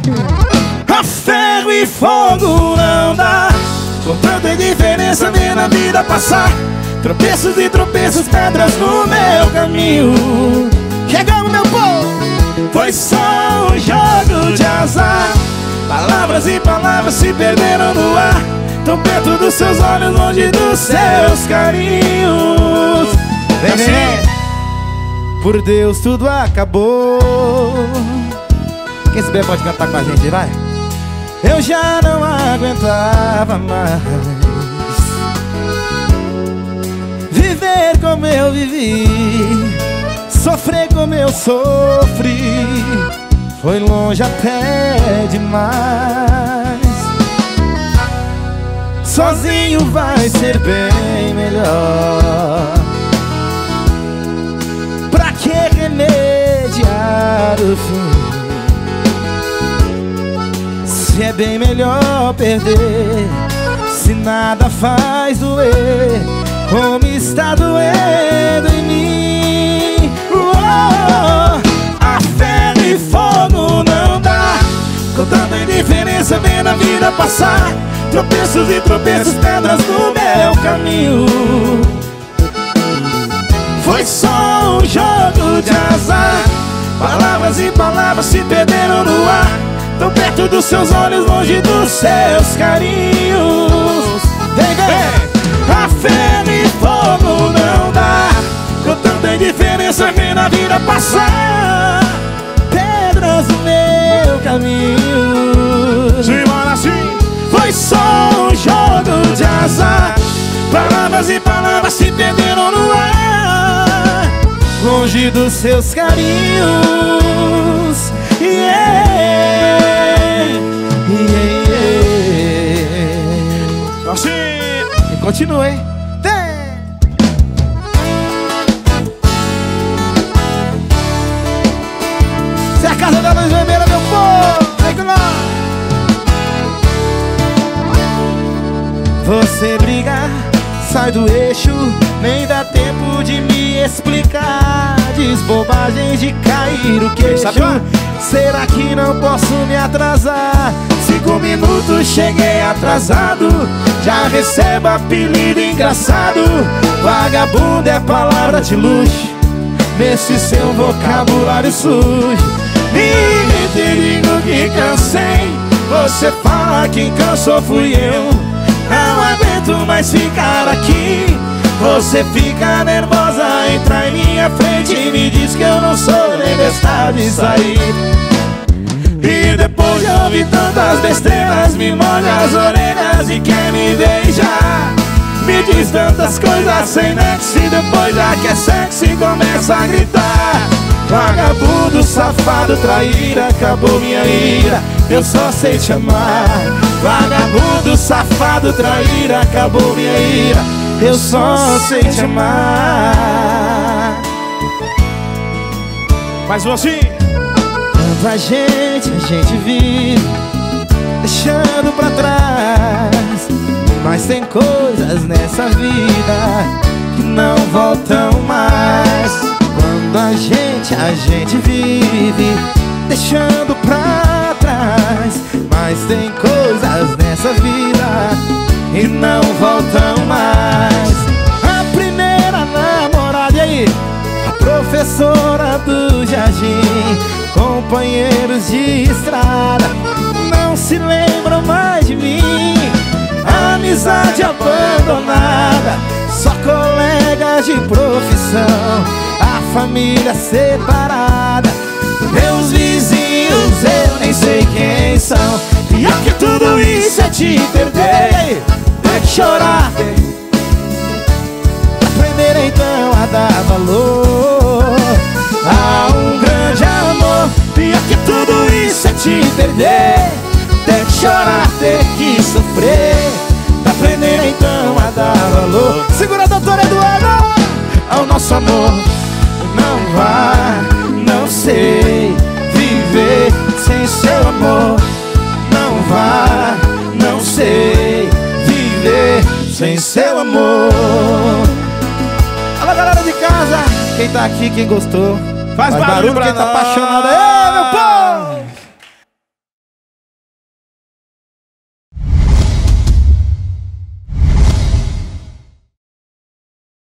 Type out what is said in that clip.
A ferro e fogo não dá, com tanta indiferença vendo a vida passar. Tropeços e tropeços, pedras no meu caminho. Chegamos, meu povo! Foi só um jogo de azar. Palavras e palavras se perderam no ar. Tão perto dos seus olhos, longe dos seus carinhos. Vem, vem. Por Deus tudo acabou. Quem souber pode cantar com a gente, vai. Eu já não aguentava mais viver como eu vivi, sofrer como eu sofri. Foi longe até demais. Sozinho vai ser bem melhor. Pra que remediar o fim, se é bem melhor perder, se nada faz doer como está doendo em mim. A ferro e fogo não dá, com tanta indiferença vendo a vida passar. Tropeços e tropeços, pedras no meu caminho. Foi só um jogo de azar. Palavras e palavras se perderam no ar. Tão perto dos seus olhos, longe dos seus carinhos. Vem, vem! A ferro e fogo não dá, com tanta indiferença vendo a vida passar. Pedras no meu caminho. Simbora assim! Foi só um jogo de azar. Palavras e palavras se perderam no ar, longe dos seus carinhos. Assim! E continue, hein? Se é a casa da luz vermelha, meu povo, vem com nós! Você briga, sai do eixo, nem dá tempo de me explicar. Diz bobagens de cair o queixo. Será que não posso me atrasar? 5 minutos cheguei atrasado, já recebo apelido engraçado. Vagabundo é palavra de luxo nesse seu vocabulário sujo. E te digo que cansei, você fala que cansou fui eu. Não aguento mais ficar aqui. Você fica nervosa, entra em minha frente e me diz que eu não sou nem besta de sair. E depois de ouvir tantas besteiras, me molha as orelhas e quer me beijar. Me diz tantas coisas sem nexo e depois já que é sexy começa a gritar. Vagabundo, safado, traíra, acabou minha ira, eu só sei te amar. Vagabundo, safado, traíra, acabou minha ira, eu só sei te amar. Mais um assim. Tanta gente, a gente vive deixando pra trás, mas tem coisas nessa vida que não voltam mais. Quando a gente vive deixando pra trás, mas tem coisas nessa vida e não voltam mais. A primeira namorada, e aí? A professora do jardim, companheiros de estrada, não se lembram mais de mim. Amizade abandonada, só colegas de profissão, a família separada, meus vizinhos eu nem sei quem são. Pior que tudo isso é te perder, tem que chorar, aprender então a dar valor a um grande amor. Pior que tudo isso é te perder, tem que chorar, ter que sofrer, aprender então a dar valor. Segura, doutor Eduardo, ao nosso amor. Não vai, não sei viver sem seu amor. Não vai, não sei viver sem seu amor. Alô, galera de casa, quem tá aqui, quem gostou, faz barulho quem tá apaixonado.